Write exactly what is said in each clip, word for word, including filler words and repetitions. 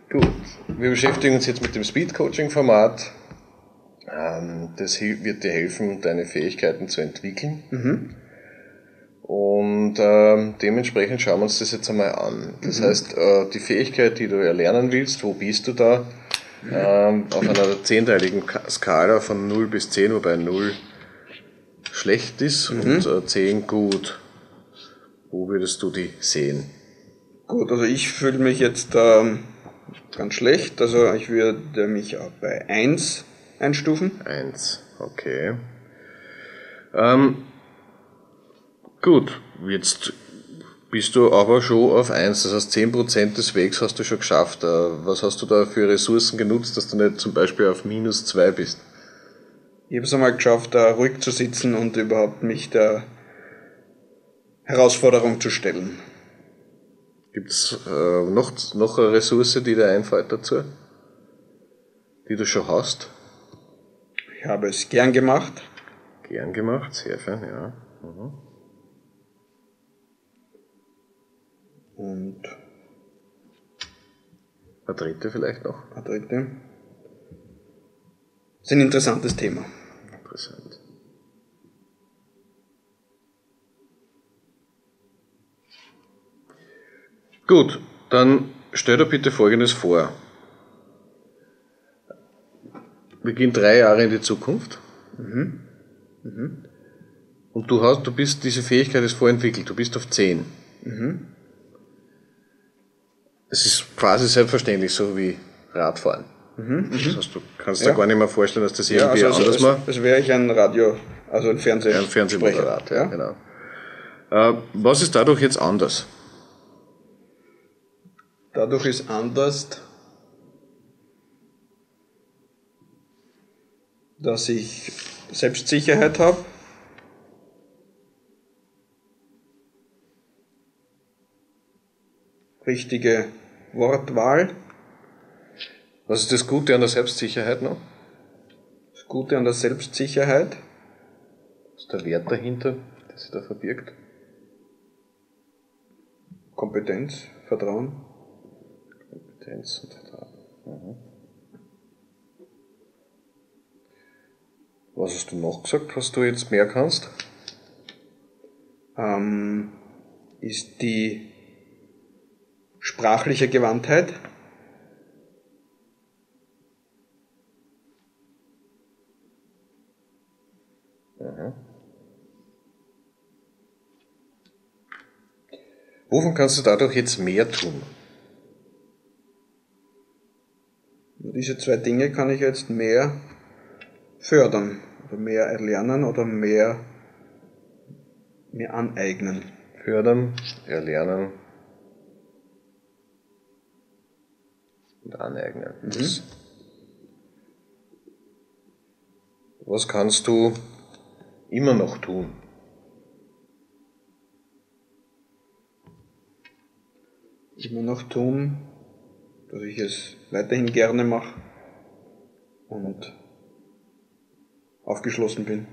Gut, wir beschäftigen uns jetzt mit dem Speed-Coaching-Format. Das wird dir helfen, deine Fähigkeiten zu entwickeln. Mhm. Und ähm, dementsprechend schauen wir uns das jetzt einmal an. Das mhm. heißt, äh, die Fähigkeit, die du erlernen willst, wo bist du da? Mhm. Ähm, auf einer zehnteiligen Skala von null bis zehn, wobei null schlecht ist mhm. und äh, zehn gut. Wo würdest du die sehen? Gut, also ich fühle mich jetzt ähm, ganz schlecht. Also ich würde mich auch bei eins einstufen. eins, okay. Ähm, gut, jetzt bist du aber schon auf eins, das heißt zehn Prozent des Wegs hast du schon geschafft. Was hast du da für Ressourcen genutzt, dass du nicht zum Beispiel auf minus zwei bist? Ich habe es einmal geschafft, da ruhig zu sitzen und überhaupt mich der Herausforderung zu stellen. Gibt es äh, noch, noch eine Ressource, die dir einfällt dazu? Die du schon hast? Ich habe es gern gemacht. Gern gemacht, sehr schön, ja. Mhm. Und eine dritte vielleicht noch? Eine dritte. Das ist ein interessantes Thema. Interessant. Gut, dann stell dir bitte Folgendes vor. Wir gehen drei Jahre in die Zukunft. Mhm. Mhm. Und du hast, du bist, diese Fähigkeit ist vorentwickelt, du bist auf zehn. Mhm. Es ist quasi selbstverständlich, so wie Radfahren. Mhm. Das heißt, du kannst dir ja. gar nicht mehr vorstellen, dass das irgendwie ja, also, anders also, macht. Als, als wäre ich ein Radio, also ein Fernseh ein Fernsehmoderator, ja, genau. Äh, was ist dadurch jetzt anders? Dadurch ist anders, dass ich Selbstsicherheit habe. Richtige Wortwahl. Was ist das Gute an der Selbstsicherheit noch? Das Gute an der Selbstsicherheit? Was ist der Wert dahinter, der sich da verbirgt? Kompetenz, Vertrauen. Kompetenz und Vertrauen. Mhm. Was hast du noch gesagt, was du jetzt mehr kannst? Ähm, ist die sprachliche Gewandtheit. Mhm. Wovon kannst du dadurch jetzt mehr tun? Diese zwei Dinge kann ich jetzt mehr fördern oder mehr erlernen oder mehr mir aneignen. Fördern, erlernen und aneignen. Mhm. Was kannst du immer noch tun? Immer noch tun, dass ich es weiterhin gerne mache und aufgeschlossen bin.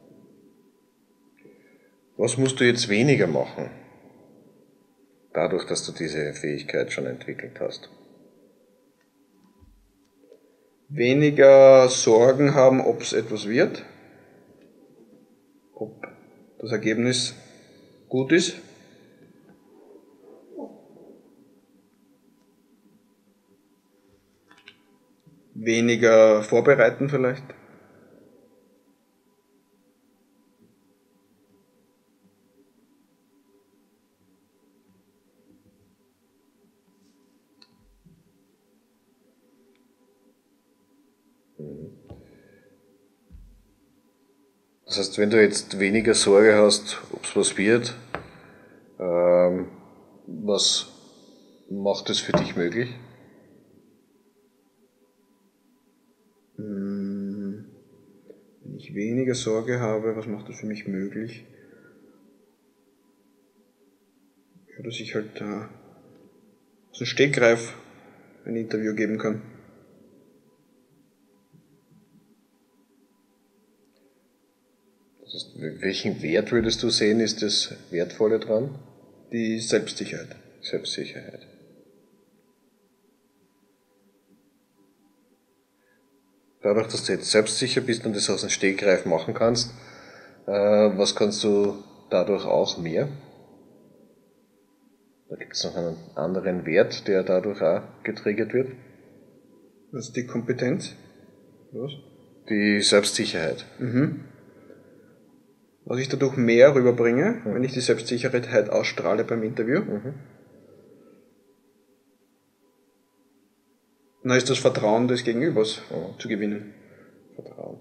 Was musst du jetzt weniger machen, dadurch, dass du diese Fähigkeit schon entwickelt hast? Weniger Sorgen haben, ob es etwas wird, ob das Ergebnis gut ist. Weniger vorbereiten vielleicht. Das heißt, wenn du jetzt weniger Sorge hast, ob es was wird, ähm, was macht es für dich möglich? Wenn ich weniger Sorge habe, was macht das für mich möglich? Ja, dass ich halt äh, aus dem Stegreif ein Interview geben kann. Das heißt, welchen Wert würdest du sehen, ist das Wertvolle dran? Die Selbstsicherheit. Selbstsicherheit. Dadurch, dass du jetzt selbstsicher bist und das aus dem Stegreif machen kannst, äh, was kannst du dadurch auch mehr? Da gibt es noch einen anderen Wert, der dadurch auch getriggert wird. Was ist die Kompetenz? Was? Die Selbstsicherheit. Mhm. Was ich dadurch mehr rüberbringe, mhm. wenn ich die Selbstsicherheit ausstrahle beim Interview, mhm. dann ist das Vertrauen des Gegenübers mhm. zu gewinnen. Vertrauen.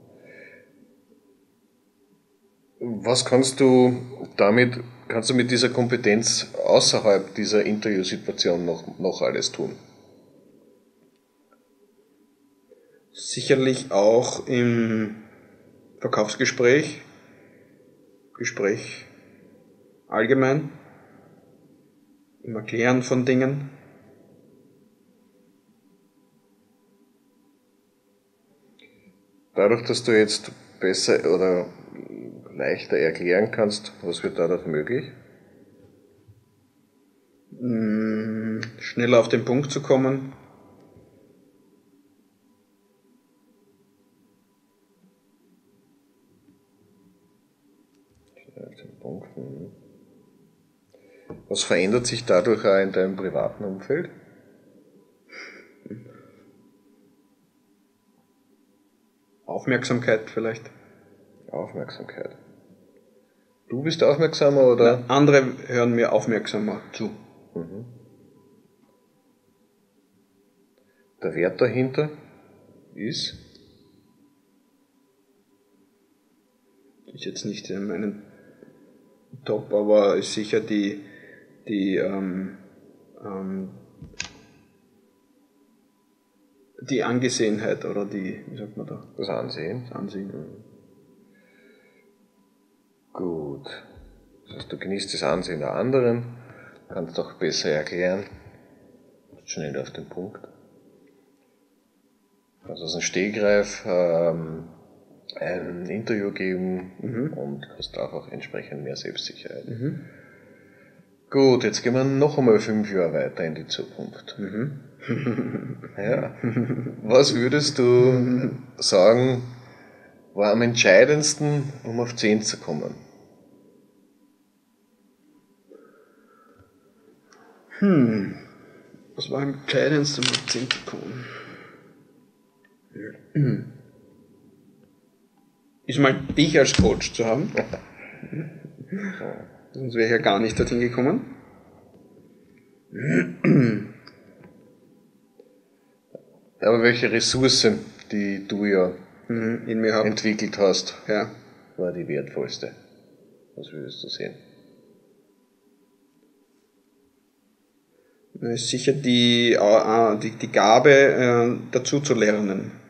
Was kannst du damit, kannst du mit dieser Kompetenz außerhalb dieser Interviewsituation noch, noch alles tun? Sicherlich auch im Verkaufsgespräch, Gespräch allgemein, im Erklären von Dingen. Dadurch, dass du jetzt besser oder leichter erklären kannst, was wird dadurch möglich? Schneller auf den Punkt zu kommen. Schneller auf den Punkt. Was verändert sich dadurch auch in deinem privaten Umfeld? Aufmerksamkeit vielleicht. Aufmerksamkeit. Du bist aufmerksamer oder? Na, andere hören mir aufmerksamer zu. Mhm. Der Wert dahinter ist? Ist jetzt nicht in meinem Top, aber ist sicher die, die, ähm, ähm, die Angesehenheit oder die, wie sagt man da? Das Ansehen. Das Ansehen. Mhm. Gut. Das heißt, du genießt das Ansehen der anderen, kannst auch besser erklären, schnell auf den Punkt. Also aus dem Stegreif ähm, ein Interview geben mhm. und hast auch entsprechend mehr Selbstsicherheit. Mhm. Gut, jetzt gehen wir noch einmal fünf Jahre weiter in die Zukunft. Mhm. Ja. Was würdest du sagen, war am entscheidendsten, um auf zehn zu kommen? Hm. Was war am entscheidendsten, um auf zehn zu kommen? Hm. Ist mal dich als Coach zu haben. Sonst wäre ich ja gar nicht dorthin gekommen. Aber welche Ressource, die du ja in mir hab. entwickelt hast, ja. war die wertvollste? Was würdest du sehen? Das ist sicher die, die, die Gabe, dazu zu lernen.